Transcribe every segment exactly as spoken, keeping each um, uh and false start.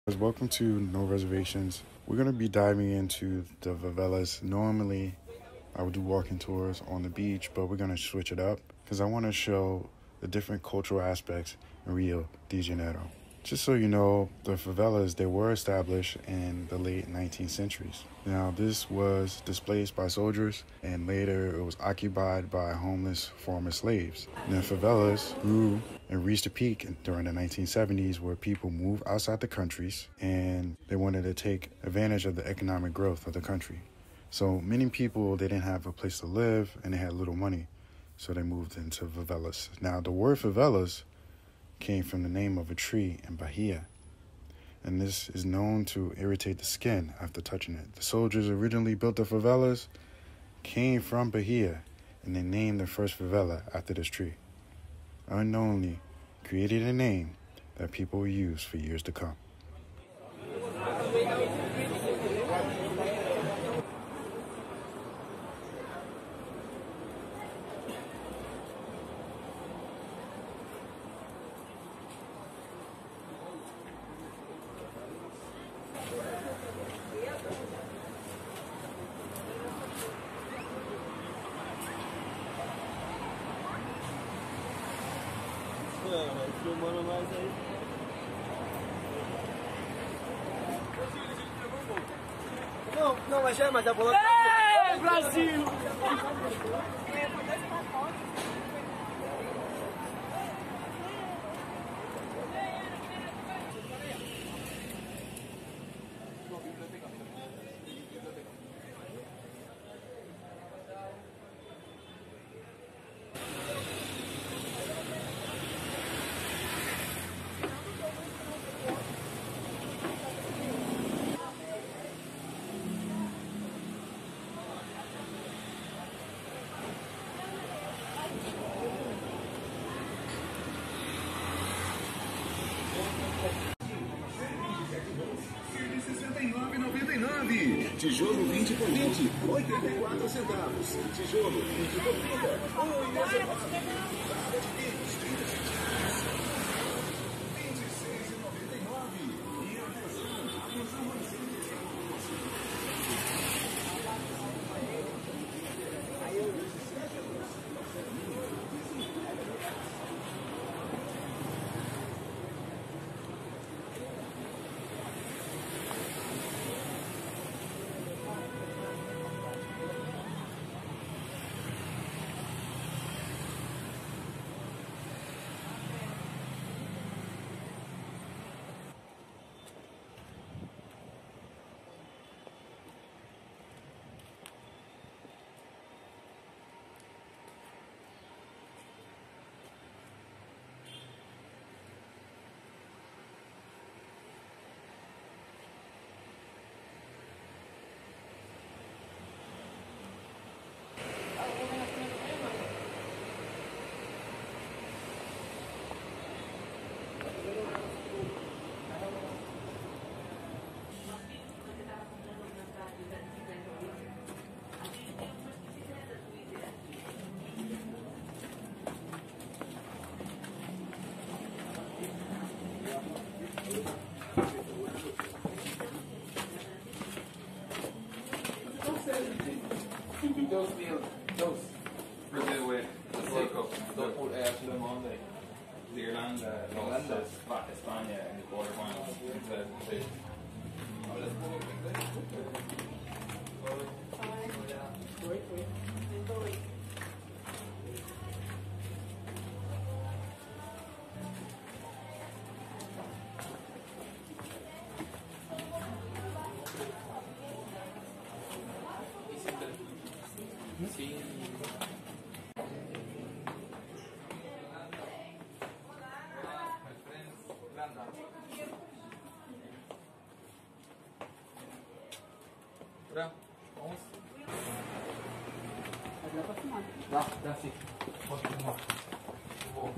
Welcome to No Reservations. We're going to be diving into the favelas. Normally, I would do walking tours on the beach, but we're going to switch it up because I want to show the different cultural aspects in Rio de Janeiro. Just so you know, the favelas, they were established in the late nineteenth centuries. Now, this was displaced by soldiers, and later it was occupied by homeless former slaves. And the favelas grew and reached a peak during the nineteen seventies where people moved outside the countries and they wanted to take advantage of the economic growth of the country. So many people, they didn't have a place to live and they had little money, so they moved into favelas. Now, the word favelas came from the name of a tree in Bahia, and this is known to irritate the skin after touching it. The soldiers originally built the favelas, came from Bahia, and they named the first favela after this tree. Unknowingly created a name that people will use for years to come. Filmando mais aí. Não, não, mas é, mas a bola. É, Brasil! Tijolo vinte por vinte, oitenta e quatro centavos. Tijolo vinte por trinta, um e meio. vinte e seis e noventa e nove. E atenção, atenção, Those deals, those Brazil with the World Cup, those put uh, to them on the Ireland, uh, lost to Spa- España in the quarterfinals in two thousand six. Sí. Hola, vamos. Dá, dá sim. Pode filmar. Vou.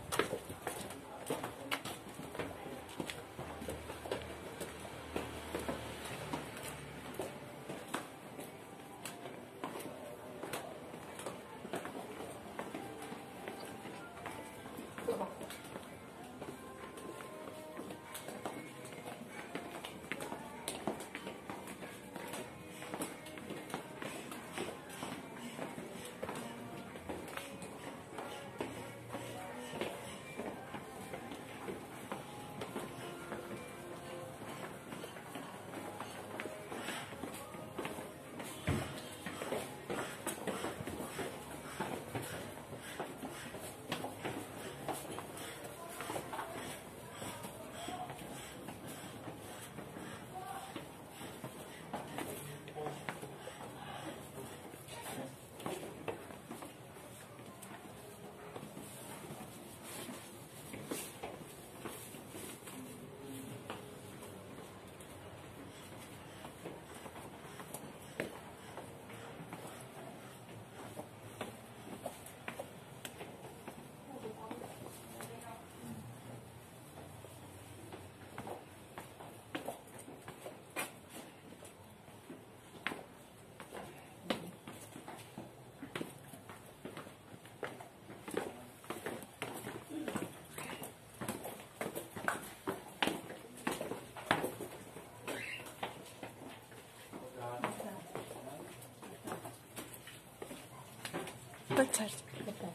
Tá certo.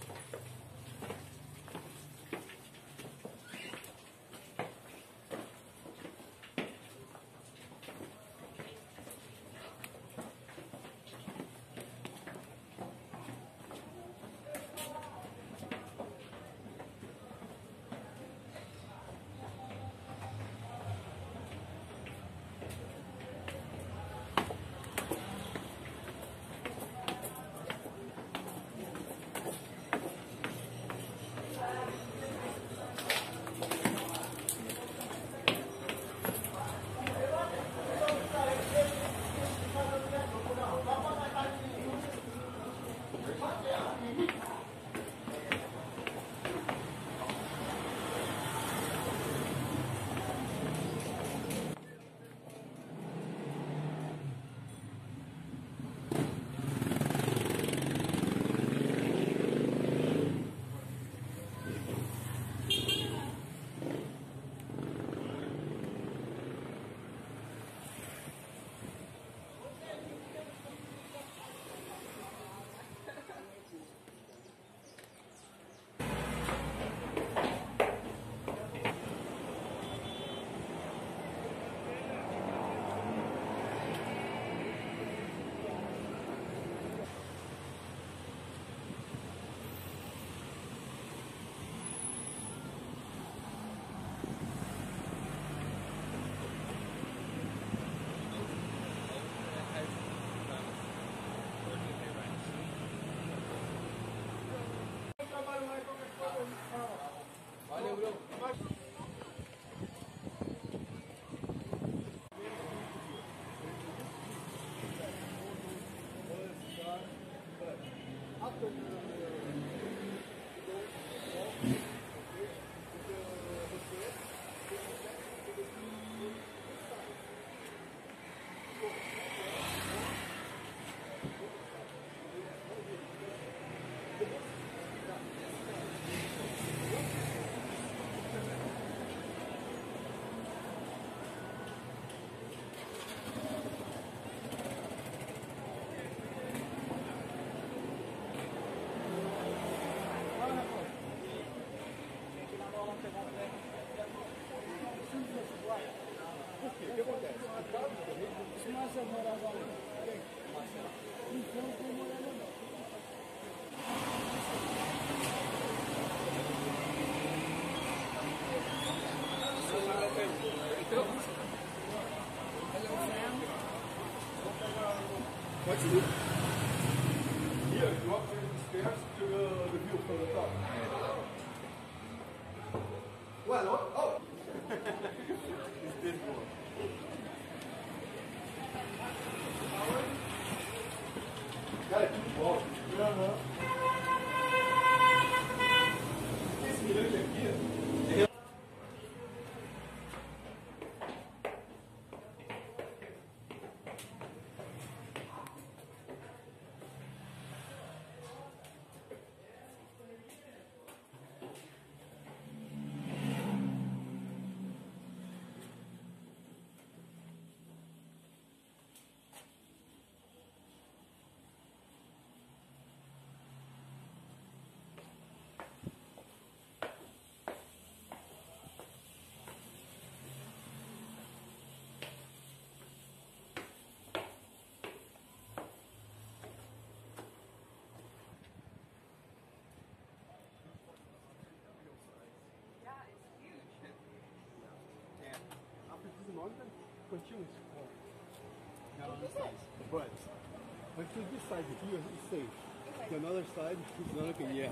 Pode subir. Here, you walk through the stairs to the, the view from the top. Well, oh! oh. It's this one. Got it. Wow. Uh-huh. Esse mirante aqui é... Continue. Now on this side. But until this side here is safe. The another side is not looking yes.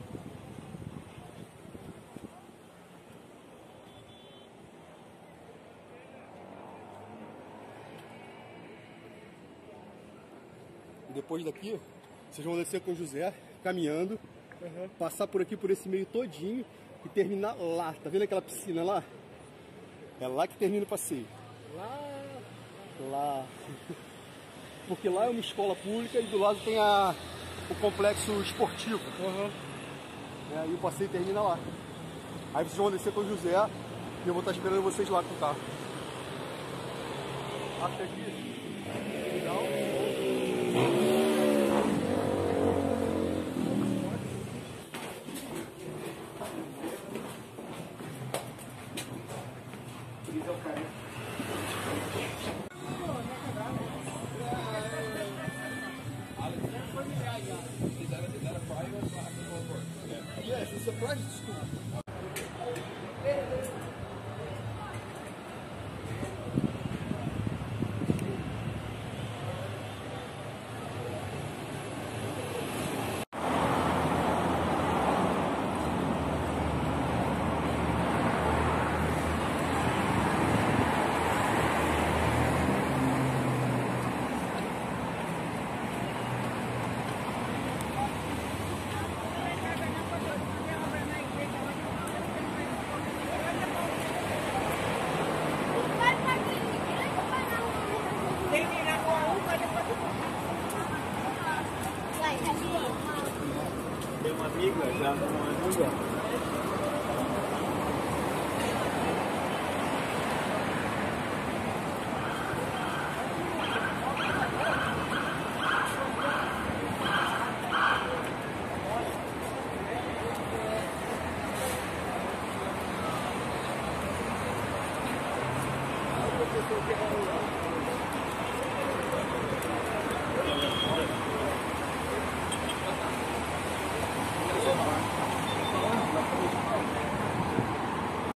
E depois daqui, vocês vão descer com o José, caminhando, uhum. Passar por aqui, por esse meio todinho e terminar lá. Tá vendo aquela piscina lá? É lá que termina o passeio. Lá, lá, porque lá é uma escola pública e do lado tem a, o complexo esportivo. Uhum. É, e o passeio termina lá. Aí vocês vão descer com o José e eu vou estar esperando vocês lá com o carro. Até aqui. Não. Já não é Thank you.